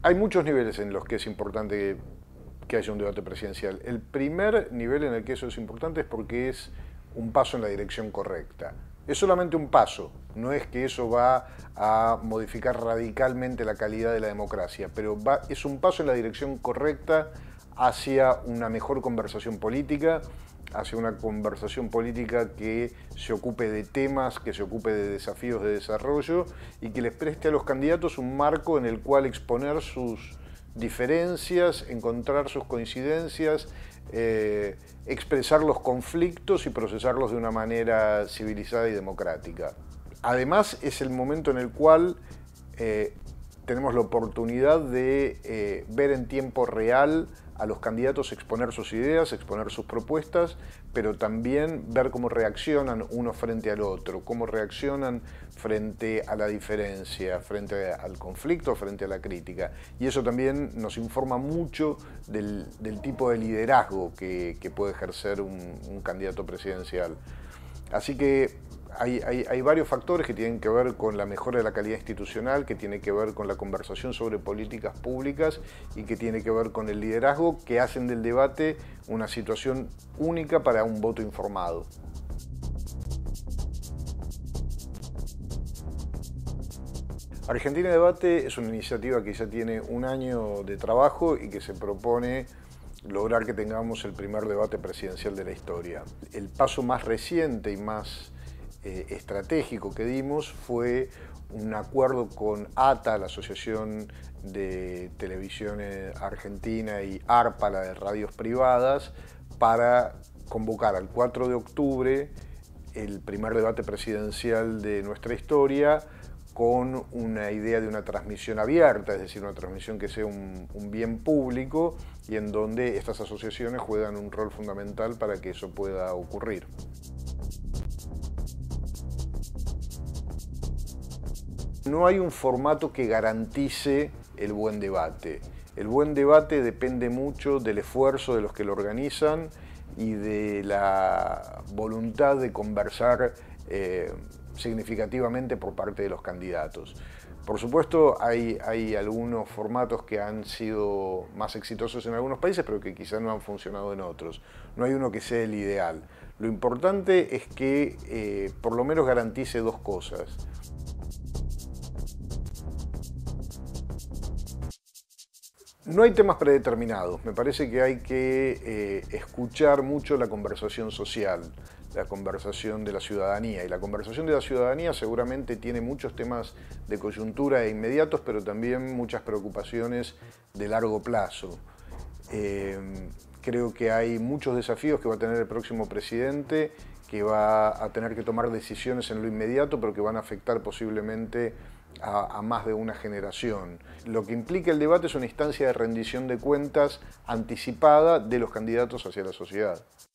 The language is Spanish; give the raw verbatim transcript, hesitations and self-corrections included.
Hay muchos niveles en los que es importante que haya un debate presidencial. El primer nivel en el que eso es importante es porque es un paso en la dirección correcta. Es solamente un paso, no es que eso va a modificar radicalmente la calidad de la democracia, pero va, es un paso en la dirección correcta hacia una mejor conversación política, hacia una conversación política que se ocupe de temas, que se ocupe de desafíos de desarrollo y que les preste a los candidatos un marco en el cual exponer sus diferencias, encontrar sus coincidencias, eh, expresar los conflictos y procesarlos de una manera civilizada y democrática. Además, es el momento en el cual eh, tenemos la oportunidad de eh, ver en tiempo real a los candidatos exponer sus ideas, exponer sus propuestas, pero también ver cómo reaccionan uno frente al otro, cómo reaccionan frente a la diferencia, frente al conflicto, frente a la crítica. Y eso también nos informa mucho del, del tipo de liderazgo que, que puede ejercer un, un candidato presidencial. Así que Hay, hay, hay varios factores que tienen que ver con la mejora de la calidad institucional, que tiene que ver con la conversación sobre políticas públicas y que tiene que ver con el liderazgo, que hacen del debate una situación única para un voto informado. Argentina Debate es una iniciativa que ya tiene un año de trabajo y que se propone lograr que tengamos el primer debate presidencial de la historia. El paso más reciente y más Eh, estratégico que dimos fue un acuerdo con A T A, la Asociación de Televisión Argentina, y ARPA, la de radios privadas, para convocar al cuatro de octubre el primer debate presidencial de nuestra historia, con una idea de una transmisión abierta, es decir, una transmisión que sea un, un bien público y en donde estas asociaciones juegan un rol fundamental para que eso pueda ocurrir. No hay un formato que garantice el buen debate. El buen debate depende mucho del esfuerzo de los que lo organizan y de la voluntad de conversar eh, significativamente por parte de los candidatos. Por supuesto, hay, hay algunos formatos que han sido más exitosos en algunos países, pero que quizás no han funcionado en otros. No hay uno que sea el ideal. Lo importante es que eh, por lo menos garantice dos cosas. No hay temas predeterminados, me parece que hay que eh, escuchar mucho la conversación social, la conversación de la ciudadanía, y la conversación de la ciudadanía seguramente tiene muchos temas de coyuntura e inmediatos, pero también muchas preocupaciones de largo plazo. Eh, creo que hay muchos desafíos que va a tener el próximo presidente, que va a tener que tomar decisiones en lo inmediato, pero que van a afectar posiblemente a, a más de una generación. Lo que implica el debate es una instancia de rendición de cuentas anticipada de los candidatos hacia la sociedad.